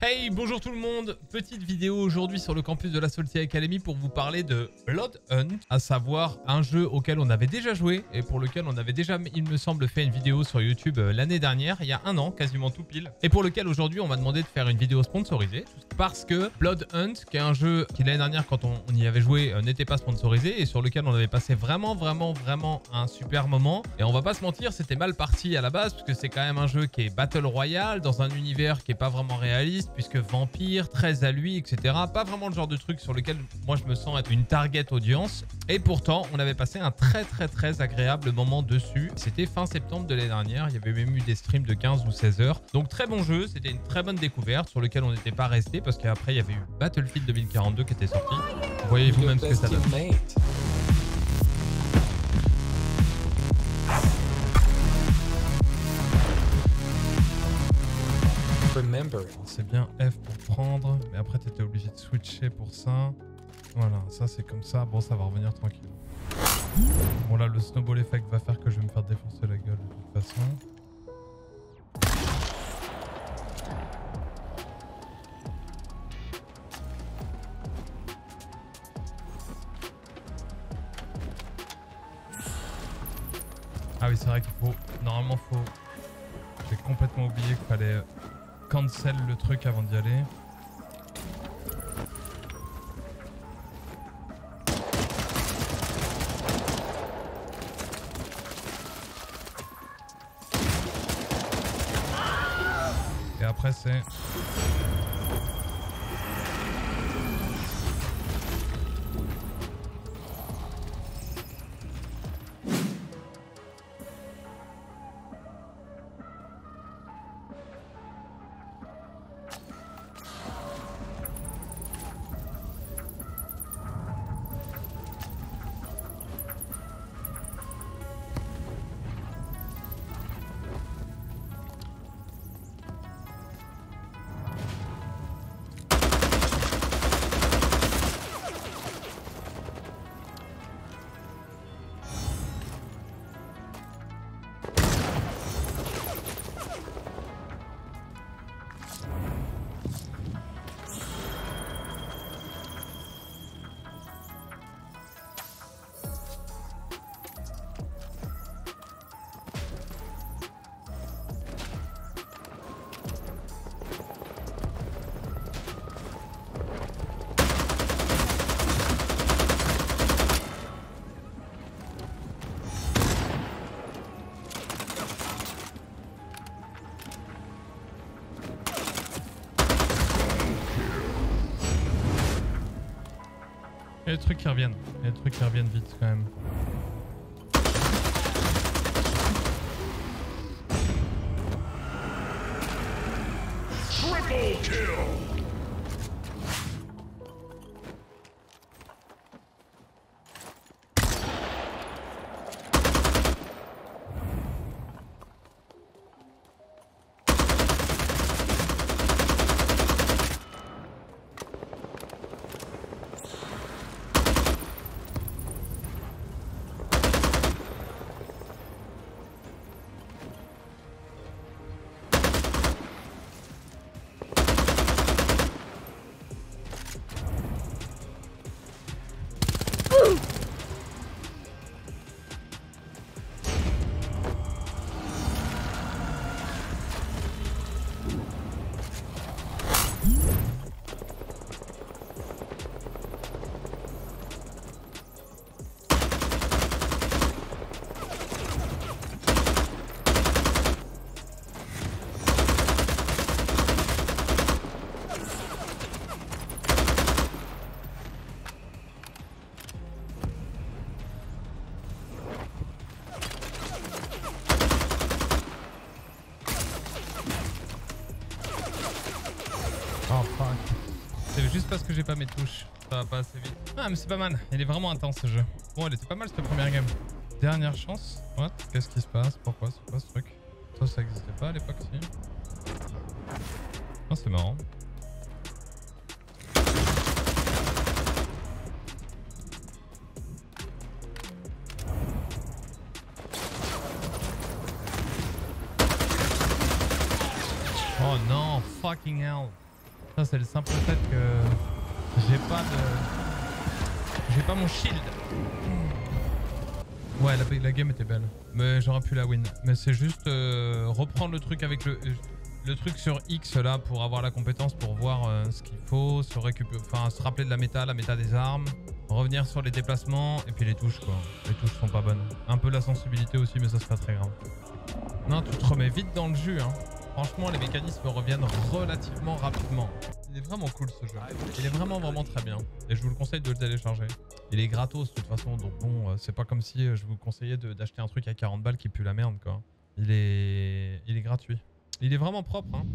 Hey, bonjour tout le monde. Petite vidéo aujourd'hui sur le campus de la Salty Academy pour vous parler de Blood Hunt, à savoir un jeu auquel on avait déjà joué et pour lequel on avait déjà, il me semble, fait une vidéo sur YouTube l'année dernière, il y a un an, quasiment tout pile, et pour lequel aujourd'hui on m'a demandé de faire une vidéo sponsorisée parce que Blood Hunt, qui est un jeu qui l'année dernière quand on y avait joué n'était pas sponsorisé et sur lequel on avait passé vraiment un super moment. Et on va pas se mentir, c'était mal parti à la base parce que c'est quand même un jeu qui est Battle Royale dans un univers qui est pas vraiment réaliste puisque vampire, très à lui, etc. Pas vraiment le genre de truc sur lequel moi je me sens être une target audience. Et pourtant, on avait passé un très agréable moment dessus. C'était fin septembre de l'année dernière. Il y avait même eu des streams de 15 ou 16 heures. Donc très bon jeu. C'était une très bonne découverte sur lequel on n'était pas resté parce qu'après il y avait eu Battlefield 2042 qui était sorti. Voyez vous-même ce que ça donne. C'est bien F pour prendre, mais après tu étais obligé de switcher pour ça. Voilà, ça c'est comme ça. Bon, ça va revenir tranquille. Bon là, le snowball effect va faire que je vais me faire défoncer la gueule de toute façon. Ah oui, c'est vrai qu'il faut... Normalement, faut... J'ai complètement oublié qu'il fallait cancel le truc avant d'y aller. Et après, c'est... Il y a des trucs qui reviennent. Il y a des trucs qui reviennent vite quand même. Triple kill! Oh fuck. C'est juste parce que j'ai pas mes touches. Ça va pas assez vite. Ah mais c'est pas mal. Il est vraiment intense ce jeu. Bon, elle était pas mal cette première game. Dernière chance. What? Qu'est-ce qui se passe? Pourquoi? C'est quoi ce truc? Ça existait pas à l'époque, si. Oh, c'est marrant. Oh non, fucking hell. Ça c'est le simple fait que j'ai pas mon shield. Ouais, la game était belle, mais j'aurais pu la win. Mais c'est juste reprendre le truc avec le truc sur X là pour avoir la compétence, pour voir ce qu'il faut, se rappeler de la méta des armes, revenir sur les déplacements et puis les touches quoi. Les touches sont pas bonnes. Un peu la sensibilité aussi, mais ça c'est pas très grave. Non, tu te remets vite dans le jus hein. Franchement, les mécanismes reviennent relativement rapidement. Il est vraiment cool ce jeu. Il est vraiment très bien. Et je vous le conseille de le télécharger. Il est gratos de toute façon, donc bon, c'est pas comme si je vous conseillais d'acheter un truc à 40 balles qui pue la merde quoi. Il est gratuit. Il est vraiment propre hein.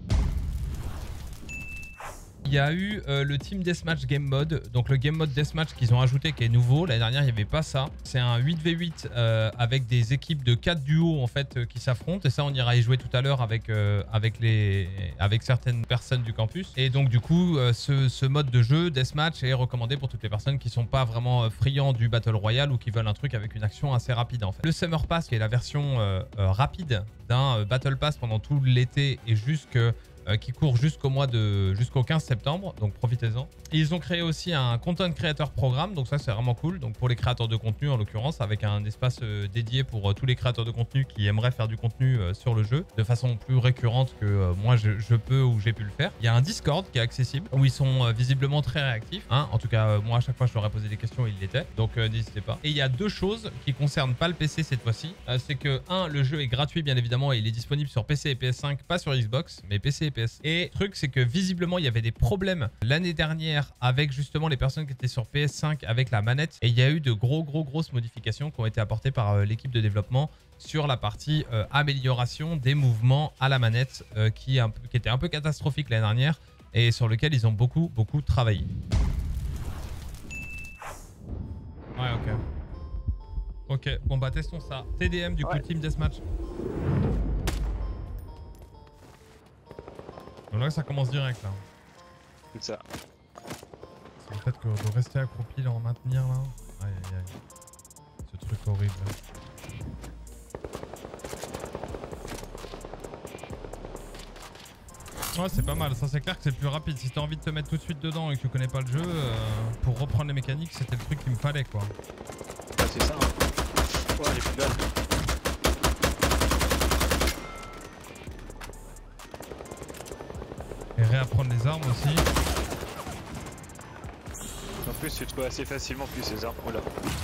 Il y a eu le Team Deathmatch Game Mode. Donc le Game Mode Deathmatch qu'ils ont ajouté qui est nouveau. L'année dernière il n'y avait pas ça. C'est un 8v8 avec des équipes de 4 duos en fait qui s'affrontent. Et ça on ira y jouer tout à l'heure avec certaines personnes du campus. Et donc du coup ce mode de jeu Deathmatch est recommandé pour toutes les personnes qui sont pas vraiment friands du Battle Royale ou qui veulent un truc avec une action assez rapide en fait. Le Summer Pass qui est la version rapide d'un Battle Pass pendant tout l'été et qui court jusqu'au 15 septembre, donc profitez-en. Et ils ont créé aussi un Content Creator Programme, donc ça c'est vraiment cool, donc pour les créateurs de contenu en l'occurrence, avec un espace dédié pour tous les créateurs de contenu qui aimeraient faire du contenu sur le jeu, de façon plus récurrente que moi je peux ou j'ai pu le faire. Il y a un Discord qui est accessible, où ils sont visiblement très réactifs, hein. En tout cas moi à chaque fois je leur ai posé des questions, ils l'étaient, donc n'hésitez pas. Et il y a deux choses qui concernent pas le PC cette fois-ci, c'est que le jeu est gratuit bien évidemment, et il est disponible sur PC et PS5, pas sur Xbox, mais PC et PS. Et le truc c'est que visiblement il y avait des problèmes l'année dernière avec justement les personnes qui étaient sur PS5 avec la manette, et il y a eu de grosses modifications qui ont été apportées par l'équipe de développement sur la partie amélioration des mouvements à la manette qui était un peu catastrophique l'année dernière et sur lequel ils ont beaucoup travaillé. Ouais, ok, bon bah testons ça. TDM du coup, Team Deathmatch. Donc là ça commence direct là. C'est ça. C'est le fait que de rester accroupi, le maintenir là. Aïe. Ce truc horrible là. Ouais c'est pas mal, ça c'est clair que c'est plus rapide. Si t'as envie de te mettre tout de suite dedans et que tu connais pas le jeu, pour reprendre les mécaniques c'était le truc qu'il me fallait quoi. Ouais c'est ça hein. Ouais les plus belles. Et réapprendre les armes aussi. En plus tu trouves assez facilement plus ces armes. Voilà.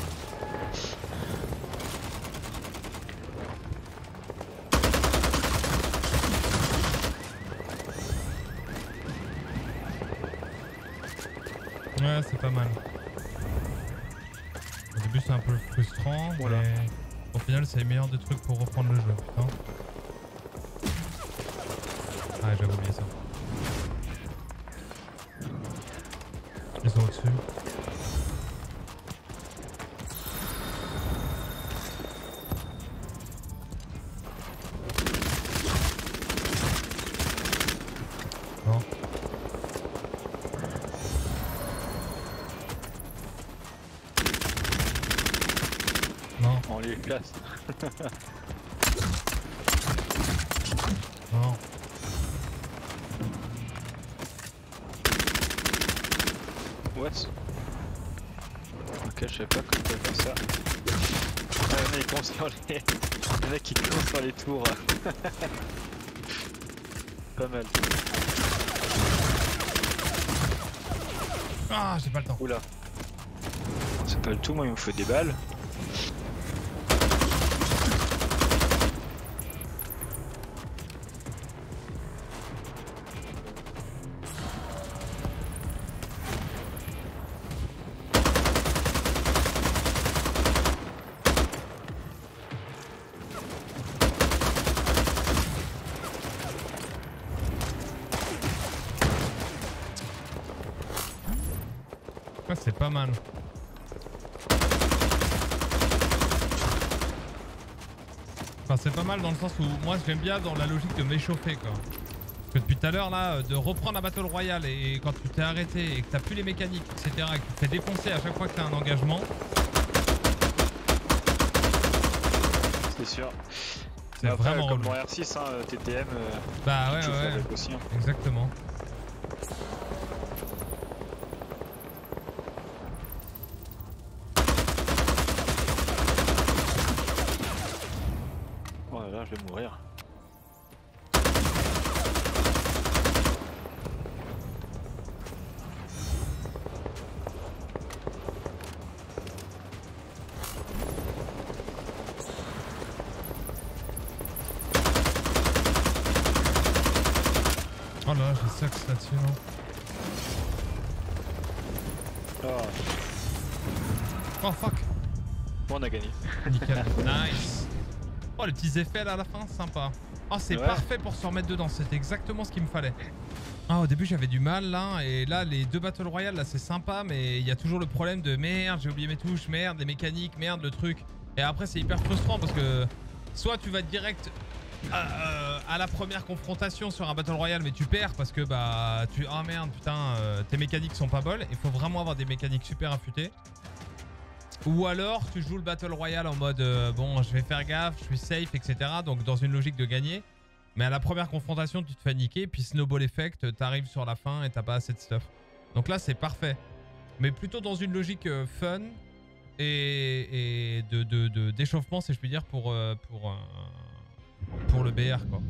Ouais c'est pas mal. Au début c'est un peu frustrant, voilà. Mais au final c'est le meilleur des trucs pour reprendre le jeu. Putain. Ah j'avais oublié ça. Ils sont au-dessus. Non. Non. On les classe. Non. What? Ok, je sais pas comment faire ça. Ah, il y en a qui comptent sur les... Il y en a qui comptent sur les tours. Pas mal. Ah, j'ai pas le temps. Oula. C'est pas le tout, moi il me faut des balles. Ouais, c'est pas mal. Enfin, c'est pas mal dans le sens où moi j'aime bien dans la logique de m'échauffer quoi. Parce que depuis tout à l'heure là, de reprendre un Battle Royale et quand tu t'es arrêté et que t'as plus les mécaniques, etc. et que tu te fais défoncer à chaque fois que t'as un engagement. C'est sûr. C'est vraiment comme relou. mon R6, hein, TTM. Bah ouais. Aussi, hein. Exactement. de mourir. Oh là, j'ai sucks là-dessus, non? Oh, Oh fuck! bon, on a gagné. Nickel. Nice. Oh, les petits effets là à la fin, sympa. Oh, c'est Ouais. parfait pour se remettre dedans. C'était exactement ce qu'il me fallait. Ah, au début, j'avais du mal là. Et là, les deux Battle Royale, là, c'est sympa. Mais il y a toujours le problème de merde, j'ai oublié mes touches, merde, les mécaniques, merde, le truc. Et après, c'est hyper frustrant parce que soit tu vas direct à la première confrontation sur un Battle Royale, mais tu perds parce que bah, oh merde, putain, tes mécaniques sont pas bonnes. Il faut vraiment avoir des mécaniques super affûtées. Ou alors tu joues le Battle Royale en mode bon, je vais faire gaffe, je suis safe, etc. Donc dans une logique de gagner. Mais à la première confrontation, tu te fais niquer. Puis snowball effect, t'arrives sur la fin et t'as pas assez de stuff. Donc là, c'est parfait. Mais plutôt dans une logique fun et d'échauffement, si je puis dire, pour le BR, quoi.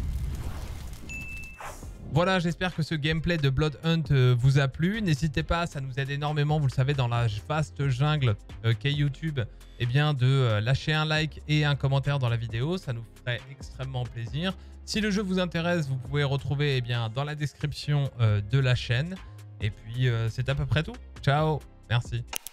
Voilà, j'espère que ce gameplay de Blood Hunt vous a plu. N'hésitez pas, ça nous aide énormément, vous le savez, dans la vaste jungle qu'est YouTube, eh bien, de lâcher un like et un commentaire dans la vidéo. Ça nous ferait extrêmement plaisir. Si le jeu vous intéresse, vous pouvez retrouver, eh bien, dans la description de la chaîne. Et puis, c'est à peu près tout. Ciao, merci.